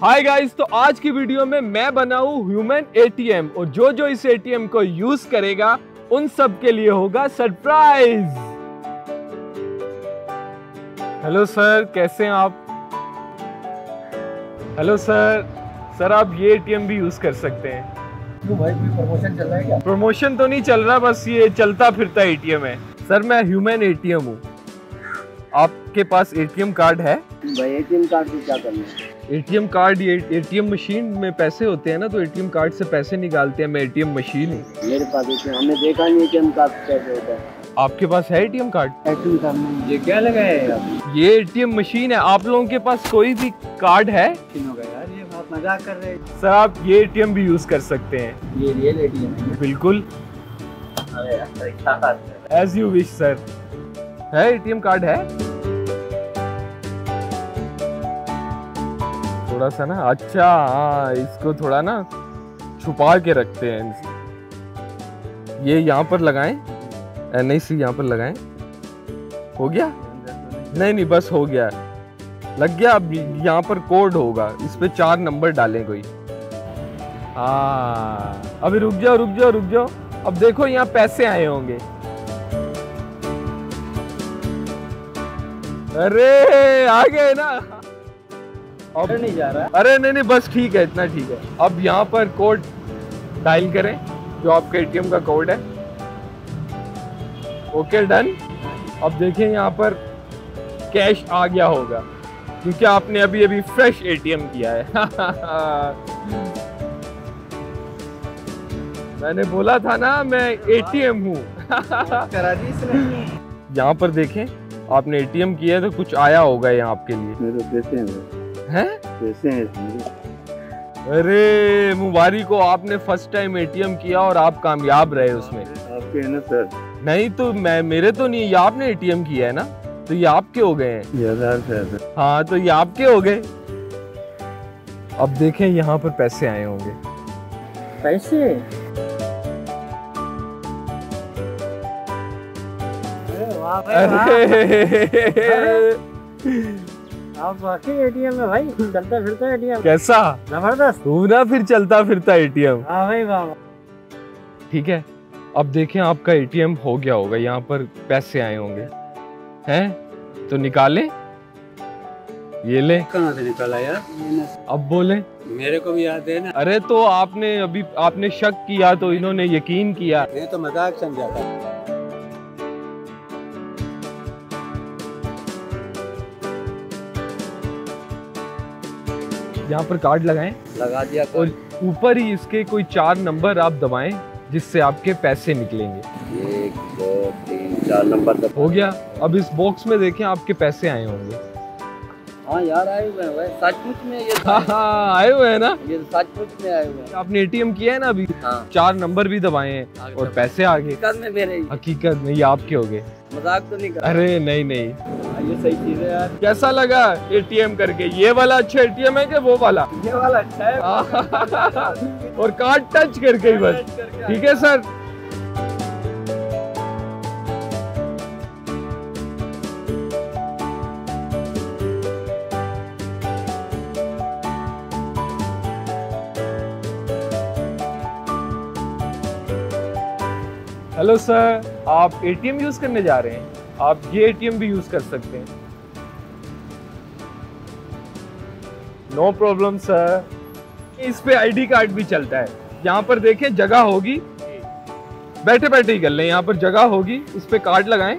Hi guys, तो आज की वीडियो में मैं बनाऊं ह्यूमन एटीएम और जो जो इस एटीएम को यूज करेगा उन सब के लिए होगा सरप्राइज। हेलो सर, कैसे हैं आप? हेलो सर, आप ये एटीएम भी यूज कर सकते हैं। क्यों भाई, कोई प्रमोशन चल रहा है क्या? प्रमोशन तो नहीं चल रहा, बस ये चलता फिरता एटीएम है। सर मैं ह्यूमन एटीएम हूँ। आपके पास एटीएम कार्ड है? भाई एटीएम कार्ड से क्या करना है? एटीएम कार्ड, ये एटीएम मशीन में पैसे होते हैं ना, तो एटीएम कार्ड से पैसे निकालते हैं। मैं एटीएम मशीन हूँ। मेरे पास एटीएम, हमने देखा नहीं एटीएम कार्ड कैसे होता है। आपके पास है एटीएम कार्ड? एटीएम कार्ड में ये क्या लगा है आप? ये एटीएम मशीन है। आप लोगों के पास कोई भी कार्ड है? होगा यार, ये आप मजाक कर रहे हैं। सर आप ये एटीएम भी यूज कर सकते हैं। ये रियल एटीएम है? बिल्कुल। अरे यार क्या बात है। As you wish sir. है एटीएम कार्ड है? थोड़ा सा ना, अच्छा हाँ, इसको थोड़ा ना छुपा के रखते हैं। ये यहाँ पर लगाएं, नहीं सी यहाँ पर लगाएं। हो गया? नहीं बस हो गया, लग गया। अब यहाँ पर कोड होगा, इस पे 4 नंबर डालें कोई। हाँ अभी रुक जाओ। अब देखो यहाँ पैसे आए होंगे। अरे आ गए ना। अब नहीं जा रहा? अरे नहीं बस ठीक है, इतना ठीक है। अब यहाँ पर कोड डायल करें जो आपका एटीएम का कोड है। Okay done. अब देखें यहाँ पर कैश आ गया होगा क्योंकि आपने अभी फ्रेश एटीएम किया है। मैंने बोला था ना मैं एटीएम हूँ। करा दी इसने। यहाँ पर देखें, आपने एटीएम किया है तो कुछ आया होगा यहाँ आपके लिए। मेरे पैसे हैं? पैसे हैं। अरे मुबारक हो, आपने फर्स्ट टाइम एटीएम किया और आप कामयाब रहे उसमें। आपके है ना सर? नहीं तो मेरे तो नहीं, ये आपने एटीएम किया है ना, तो ये आपके हो गए हैं। 1000। हाँ तो ये आपके हो गए। अब देखें यहाँ पर पैसे आए होंगे। पैसे? अरे आप वाकई एटीएम में भाई, चलता फिरता एटीएम। कैसा जबरदस्त हूँ ना, फिर चलता फिरता एटीएम। हाँ भाई वाह। ठीक है, अब देखें आपका एटीएम हो गया होगा, यहाँ पर पैसे आए होंगे हैं, तो निकालें। ये ले। कहाँ से निकला यार? अब बोले। मेरे को भी याद है ना। अरे तो आपने शक किया तो इन्होंने यकीन किया। मैं तो मजाक समझा था। यहाँ पर कार्ड लगाएं। लगा दिया। और ऊपर ही इसके कोई 4 नंबर आप दबाएं जिससे आपके पैसे निकलेंगे। 1 2 3 4 नंबर तक हो गया। अब इस बॉक्स में देखें आपके पैसे आए होंगे। हाँ यार आए हुए हैं भाई, सचमुच में ये। हाँ आए हुए हैं ना, ये सचमुच में आए हुए हैं। आपने एटीएम किया है ना अभी। हाँ। 4 नंबर भी दबाए हैं और पैसे आ गए। हकीकत में मेरे ही। हकीकत में ये आपके हो गए। मजाक तो नहीं कर? अरे नहीं। ये सही चीज है यार। कैसा लगा एटीएम करके? ये वाला अच्छा एटीएम है कि वो वाला? ये वाला अच्छा है। और कार्ड टच करके ही बस। ठीक है सर। हेलो सर, आप एटीएम यूज करने जा रहे हैं? आप ये एटीएम भी यूज कर सकते हैं। No problem sir. इस पे आईडी कार्ड भी चलता है। यहाँ पर देखें जगह होगी, बैठे बैठे ही कर लें। यहाँ पर जगह होगी, उस पे कार्ड लगाएं।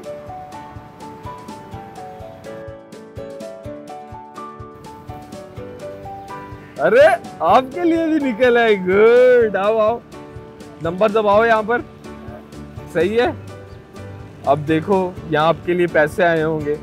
अरे आपके लिए भी निकल है। गुड। आओ नंबर दबाओ यहाँ पर। सही है। अब देखो यहाँ आपके लिए पैसे आए होंगे।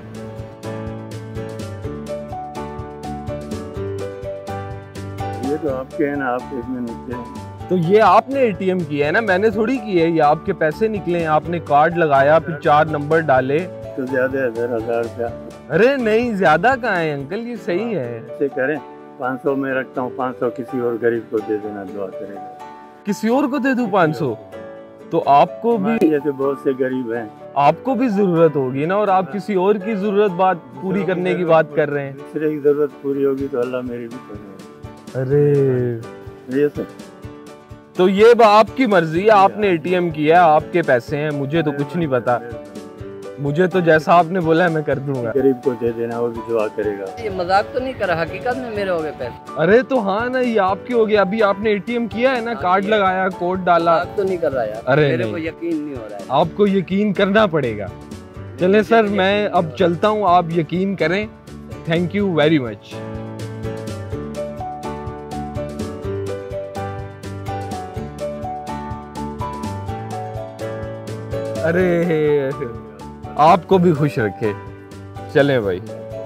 ये तो आपके है ना, आप इसमें निकले। तो ये आपने एटीएम किया है ना, मैंने थोड़ी की है। ये आपके पैसे निकले हैं, आपने कार्ड लगाया, फिर 4 नंबर डाले। तो ज्यादा है 1000 रुपया। अरे नहीं, ज्यादा कहाँ है अंकल, ये सही है। ऐसे करें, 500 में रखता हूँ, 500 किसी और गरीब को दे देना, दुआ करेगा। किसी और को दे दूं 500? तो आपको भी जैसे बहुत से गरीब हैं, आपको भी जरूरत होगी ना, और आप किसी और की जरूरत बात पूरी करने की बात कर रहे हैं। दूसरे की जरूरत पूरी होगी तो अल्लाह मेरी भी पूरी होगी। अरे ये सर, तो ये आपकी मर्जी है, आपने एटीएम किया, आपके पैसे हैं, मुझे तो कुछ नहीं पता। मुझे तो जैसा आपने बोला है मैं कर दूंगा। गरीब को दे देना, वो भी दुआ करेगा। ये मजाक तो नहीं कर रहा, हकीकत में मेरे हो गए पैसे। अरे तो हाँ ना, ये आपके हो गया। अभी आपने एटीएम किया है ना, कार्ड लगाया, कोड डाला। मजाक तो नहीं कर रहा यार, अरे मेरे नहीं। को यकीन नहीं हो रहा है। आपको यकीन करना पड़ेगा। चले सर, मैं अब चलता हूँ, आप यकीन करें। Thank you very much. अरे आपको भी खुश रखे। चलें भाई।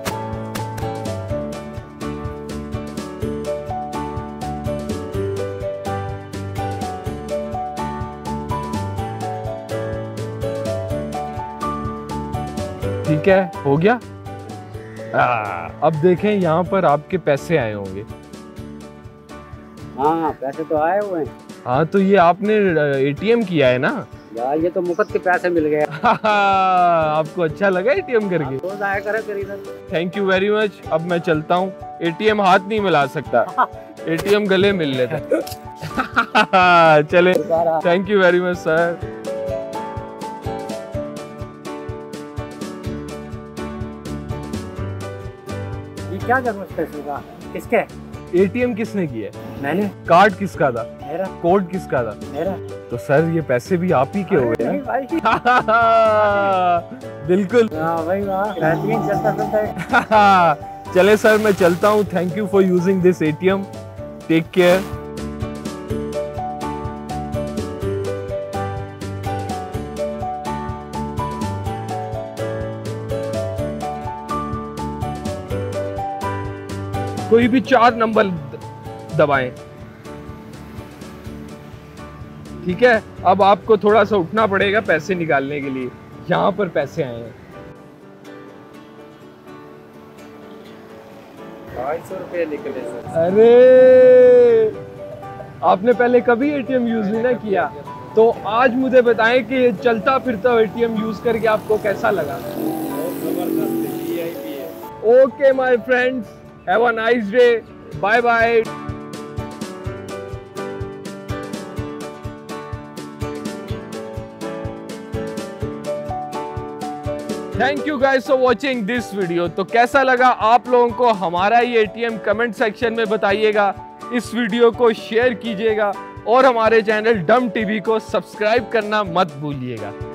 ठीक है, हो गया। अब देखें, यहाँ पर आपके पैसे आए होंगे। हाँ पैसे तो आए हुए हैं। हाँ तो ये आपने एटीएम किया है ना यार, ये तो मुफ्त के पैसे मिल गए। आपको अच्छा लगा एटीएम करके? रोज आया करे फिर इधर। Thank you very much. अब मैं चलता हूँ। एटीएम हाथ नहीं मिला सकता, एटीएम गले मिल लेता। चले, thank you very much sir. ये क्या जरूरत पैसे का? किसके? एटीएम किसने किया? मैंने। कार्ड किसका था? मेरा। कोड किसका था? मेरा। तो सर ये पैसे भी आप ही के हो गए नहीं भाई। बिल्कुल। हाँ भाई वाह, बेहतरीन चलता चलता है। चले सर, मैं चलता हूँ। Thank you for using this ATM. Take care. कोई भी 4 नंबर दबाएं। ठीक है, अब आपको थोड़ा सा उठना पड़ेगा पैसे निकालने के लिए। यहाँ पर पैसे आए हैं। 250 रुपये निकले सर। अरे आपने पहले कभी एटीएम यूज नहीं ना किया, तो आज मुझे बताएं कि चलता फिरता एटीएम यूज करके आपको कैसा लगा? Okay my friends, have a nice day. Bye bye. Thank you guys for watching this video. तो कैसा लगा आप लोगों को हमारा ये एटीएम? कमेंट सेक्शन में बताइएगा। इस वीडियो को शेयर कीजिएगा और हमारे चैनल डम टीवी को सब्सक्राइब करना मत भूलिएगा।